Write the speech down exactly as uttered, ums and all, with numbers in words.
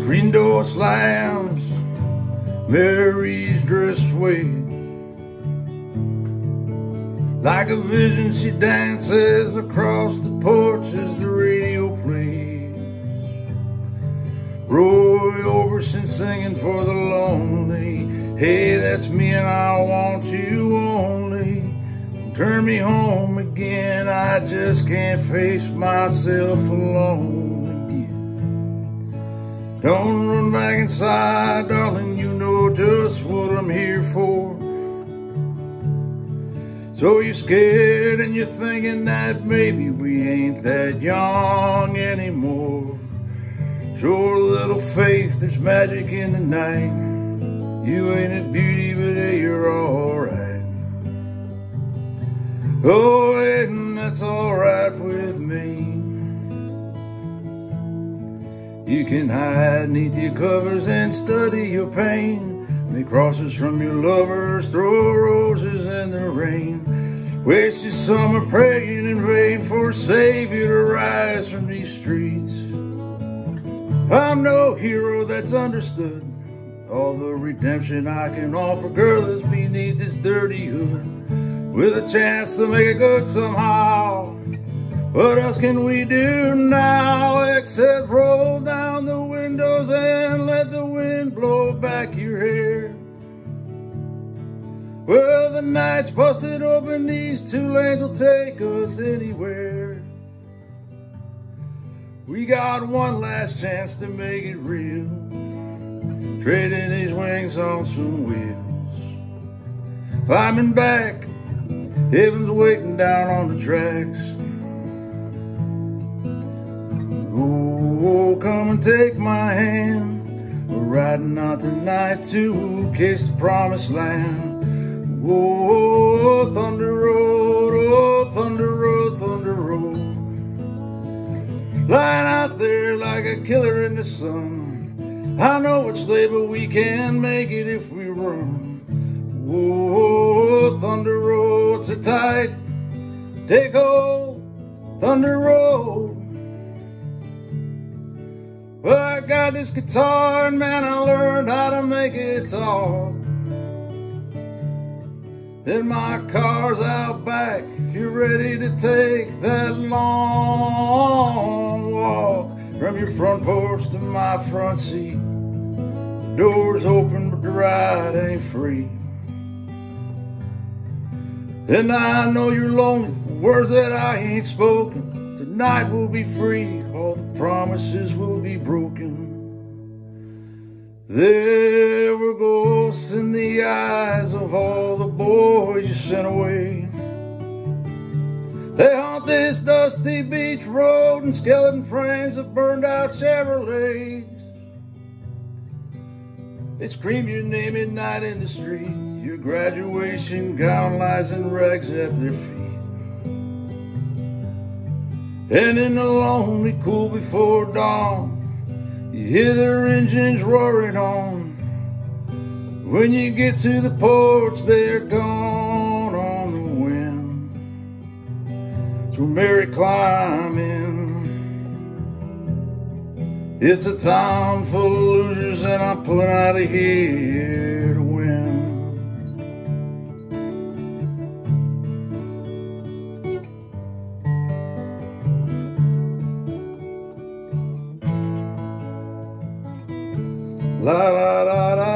Screen door slams, Mary's dress sways. Like a vision she dances across the porch as the radio plays. Roy Orbison singing for the lonely. Hey, that's me and I want you only. Turn me home again, I just can't face myself alone again. Don't run back inside, darling, you know just what I'm here for. So you're scared and you're thinking that maybe we ain't that young anymore. Show a little faith, there's magic in the night. You ain't a beauty, but hey, you're alright. Oh, and that's alright with me. You can hide neath your covers and study your pain. Make crosses from your lovers, throw roses in the rain. Waste your summer praying in vain for a savior to rise from these streets. I'm no hero that's understood. All the redemption I can offer, girl, is beneath this dirty hood. With a chance to make it good somehow. What else can we do now except roll down the windows and let the wind blow back your hair? Well, the night's busted open, these two lanes will take us anywhere. We got one last chance to make it real, trading these wings on some wheels. Climbing back, heaven's waiting down on the tracks. Oh, come and take my hand. We're riding out tonight to kiss the promised land. Oh, Thunder Road, oh, Thunder Road, Thunder Road. Lying out there like a killer in the sun. I know it's late, but we can make it if we run. Oh, Thunder Road, so tight. Take hold, Thunder Road. Well, I got this guitar and man, I learned how to make it talk. Then my car's out back if you're ready to take that long walk. From your front porch to my front seat. The door's open but the ride ain't free. And I know you're lonely for words that I ain't spoken. Tonight will be free, all the promises will be broken. There were ghosts in the eyes of all the boys you sent away. They haunt this dusty beach road in skeleton frames of burned out Chevrolets. They scream your name at night in the street. Your graduation gown lies in rags at their feet. And in the lonely cool before dawn, you hear their engines roaring on. When you get to the porch, they're gone on the wind. So Mary, climb in. It's a town full of losers and I'm pulling out of here to win. La la la la.